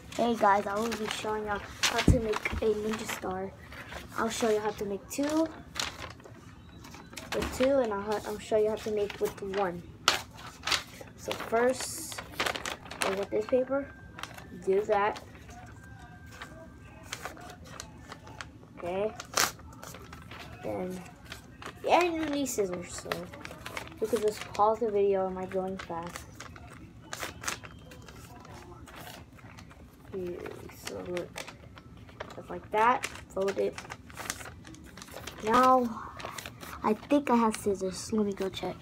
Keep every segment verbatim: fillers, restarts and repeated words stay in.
Hey guys, I will be showing y'all how to make a ninja star. I'll show you how to make two with two, and I'll, I'll show you how to make with one. So first, go with this paper, do that. Okay. Then, yeah, you need scissors, so you can just pause the video. Am I going fast? Here, so look, just like that. Fold it. Now, I think I have scissors. Let me go check.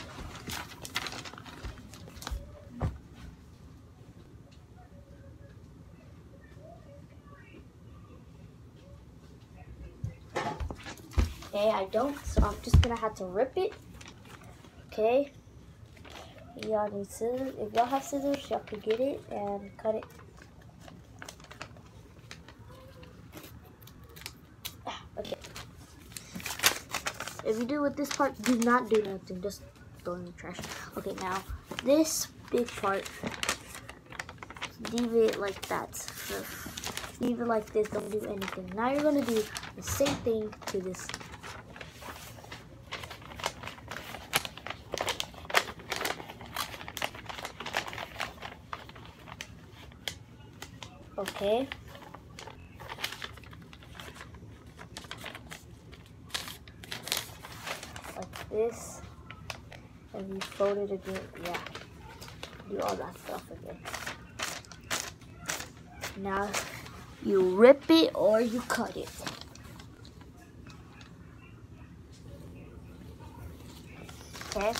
Okay, I don't, so I'm just gonna have to rip it. Okay. Y'all need scissors. If y'all have scissors, y'all can get it and cut it. Okay. If you do with this part, do not do nothing. Just throw it in the trash. Okay, now this big part, leave it like that. So leave it like this. Don't do anything. Now you're gonna do the same thing to this. Okay. Like this, and you fold it again. Yeah, do all that stuff again. Now you rip it or you cut it. Okay.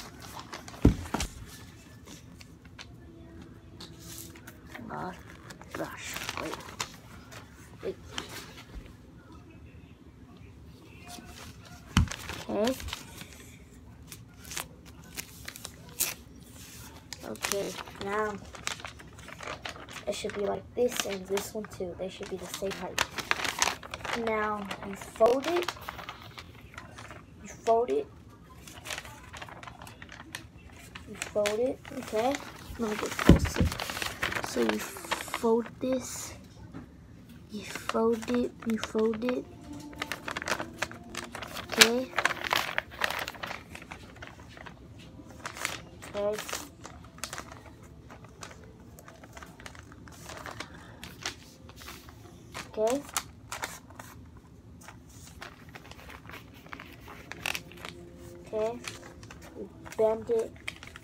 Oh gosh, wait, wait. Okay. Okay, now it should be like this and this one too. They should be the same height. Now you fold it. You fold it. You fold it. Okay. Let me get closer. So you fold this. You fold it. You fold it. Okay. Okay. Okay. Okay. You bend it.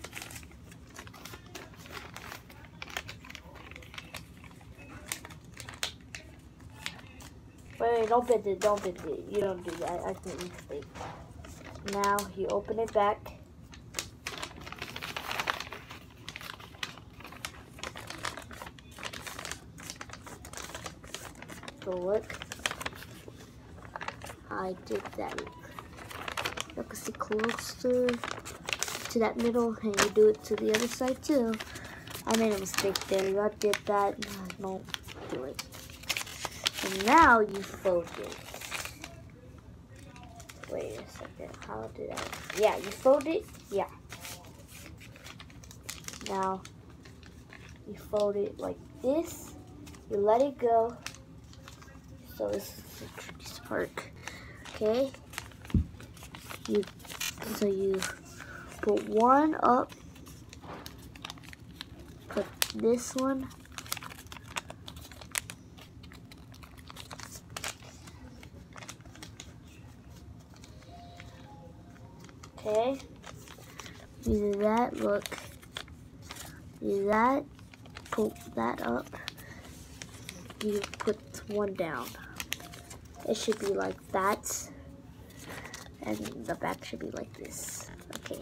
Wait, wait, don't bend it, don't bend it. You don't do that. I think you mistake. Now you open it back. So look, I did that. You can see closer to that middle, and you do it to the other side too. I made a mistake there. I did that. Don't do it. And now you fold it. Wait a second. How did I? Yeah, you fold it. Yeah. Now you fold it like this. You let it go. So this is the tricky part. Okay. You so you put one up. Put this one. Okay. You do that. Look. Do that. Put that up. You put one down. It should be like that, and the back should be like this. Okay.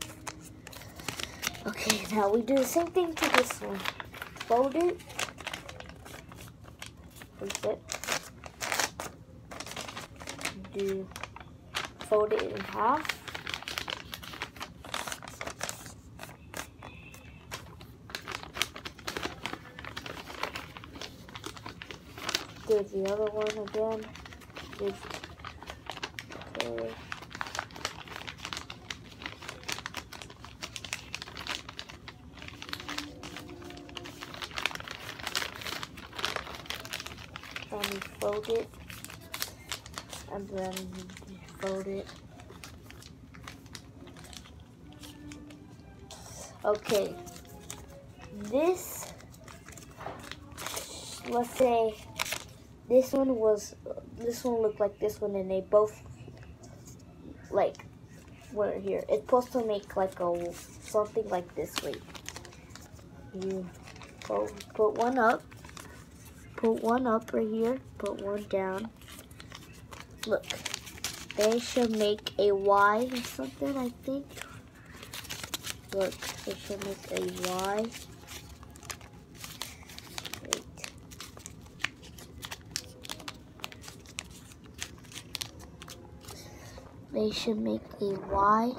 Okay, now we do the same thing to this one. Fold it. Flip it. Do fold it in half. Do the other one again. Do, okay. and you fold it, and then you fold it. Okay, this, let's say this one was, this one looked like this one, and they both like were here. It's supposed to make like a something like this. Wait, you put, put one up, put one up right here, put one down. Look, they should make a Y or something, I think. Look, they should make a Y. Wait. They should make a Y.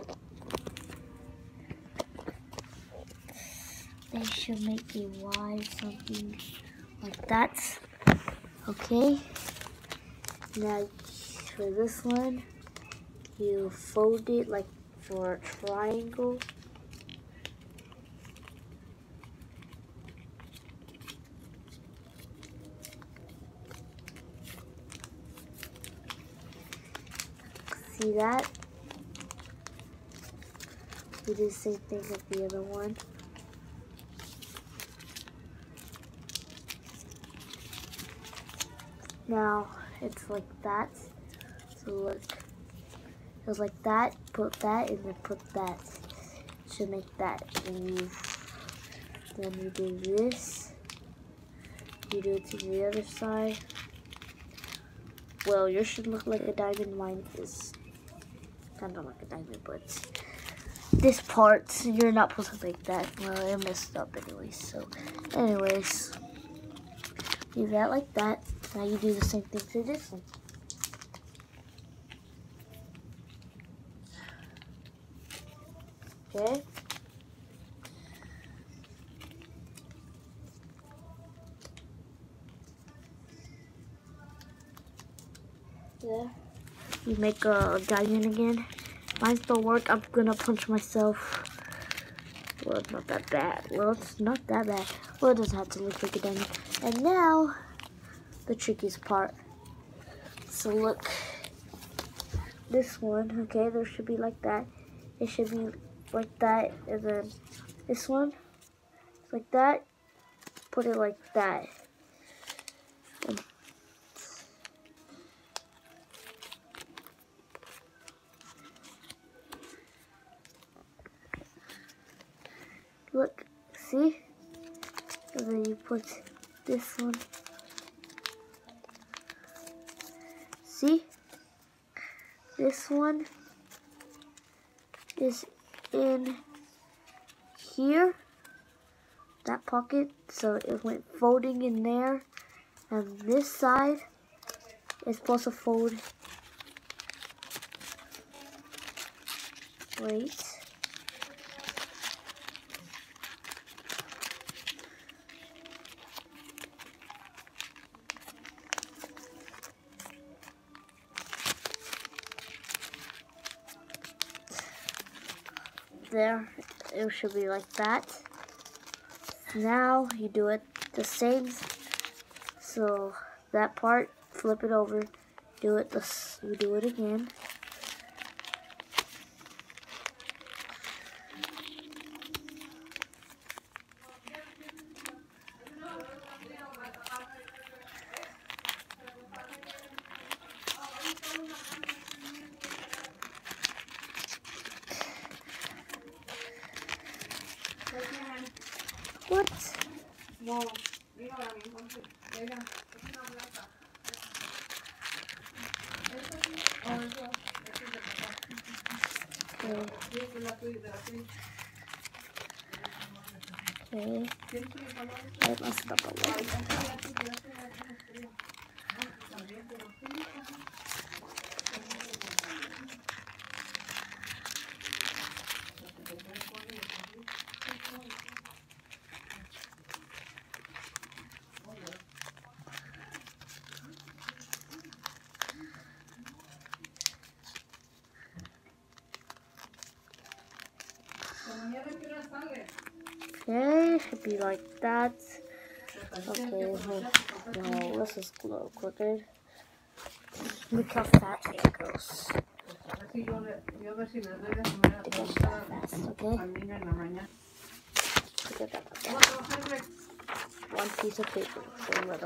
They should make a Y, something like that. Okay. Now for this one, you fold it like for a triangle. See that? You do the same thing with the other one. Now it's like that. So look, it was like that. Put that and then put that. Should make that. And you then you do this. You do it to the other side. Well, yours should look like a diamond. Mine is kind of like a diamond, but this part you're not supposed to make that. Well, it messed up anyways. So, anyways, do that like that. Now you do the same thing to this one. Okay. There. You make a diamond again. Mine still work. I'm gonna punch myself. Well, it's not that bad. Well, it's not that bad. Well, it doesn't have to look like a diamond. And now, the trickiest part. So look, this one, okay, there should be like that. It should be like that, and then this one, like that. Put it like that. And look, see? And then you put this one. See? This one is in here, that pocket, so it went folding in there. And this side is supposed to fold. Wait. There, it should be like that. Now you do it the same. So that part, flip it over, do it this, you do it again. What? No. Okay. Okay. I messed up a little. Okay, should be like that. Okay, no, this is slow crooked. Look how fast it goes. It goes that fast, okay? Look at that. One piece of paper, so little.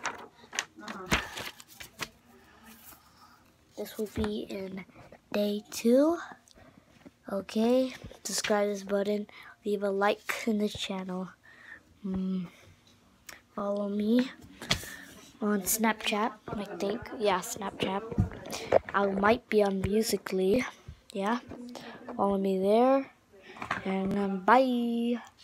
This will be in day two. Okay, subscribe this button, leave a like in this channel. Mm. Follow me on Snapchat, I think. Yeah, Snapchat. I might be on Musical.ly. Yeah, follow me there. And um, bye.